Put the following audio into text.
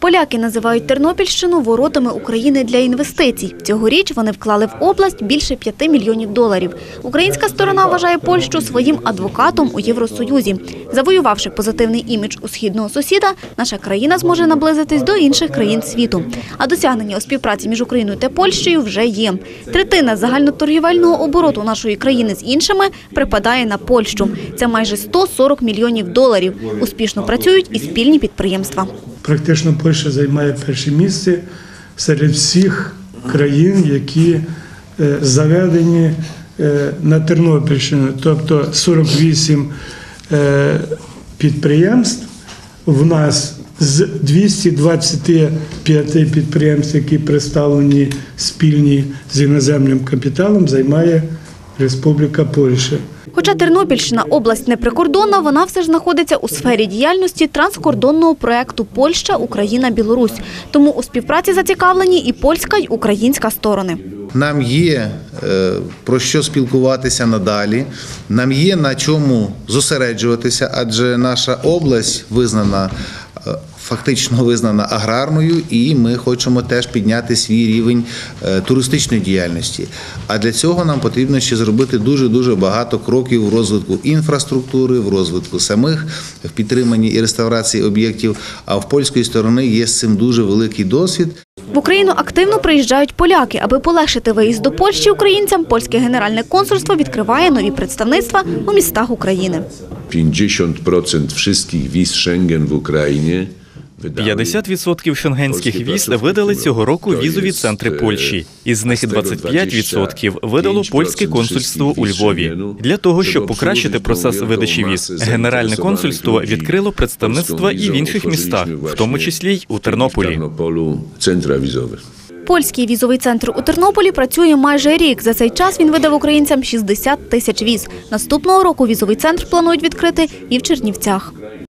Поляки називають Тернопільщину воротами України для інвестицій. Цьогоріч вони вклали в область більше 5 мільйонів доларів. Українська сторона вважає Польщу своїм адвокатом у Євросоюзі. Завоювавши позитивний імідж у східного сусіда, наша країна зможе наблизитись до інших країн світу. А досягнення у співпраці між Україною та Польщею вже є. Третина загальноторгівельного обороту нашої країни з іншими припадає на Польщу. Це майже 140 мільйонів доларів. Успішно працюють і спільні підприємства. Практично Польща займає перше місце серед всіх країн, які заведені на Тернопільщину. Тобто 48 підприємств. В нас з 225 підприємств, які представлені спільні з іноземним капіталом, займає Республіка Польща. Хоча Тернопільщина – область не прикордонна, вона все ж знаходиться у сфері діяльності транскордонного проєкту Польща, Україна, Білорусь. Тому у співпраці зацікавлені і польська, і українська сторони. Нам є про що спілкуватися надалі, нам є на чому зосереджуватися, адже наша область фактично визнана аграрною, і ми хочемо теж підняти свій рівень туристичної діяльності. А для цього нам потрібно ще зробити дуже багато кроків в розвитку інфраструктури, в розвитку самих, в підтриманні і реставрації об'єктів, а в польської сторони є з цим дуже великий досвід. В Україну активно приїжджають поляки. Аби полегшити виїзд до Польщі українцям, польське генеральне консульство відкриває нові представництва у містах України. 50% wszystkich wiz Schengen w Ukrainie 50% шенгенських віз видали цього року візові центри Польщі. Із них 25% видало польське консульство у Львові. Для того, щоб покращити процес видачі віз, Генеральне консульство відкрило представництва і в інших містах, в тому числі й у Тернополі. Польський візовий центр у Тернополі працює майже рік. За цей час він видав українцям 60 тисяч віз. Наступного року візовий центр планують відкрити і в Чернівцях.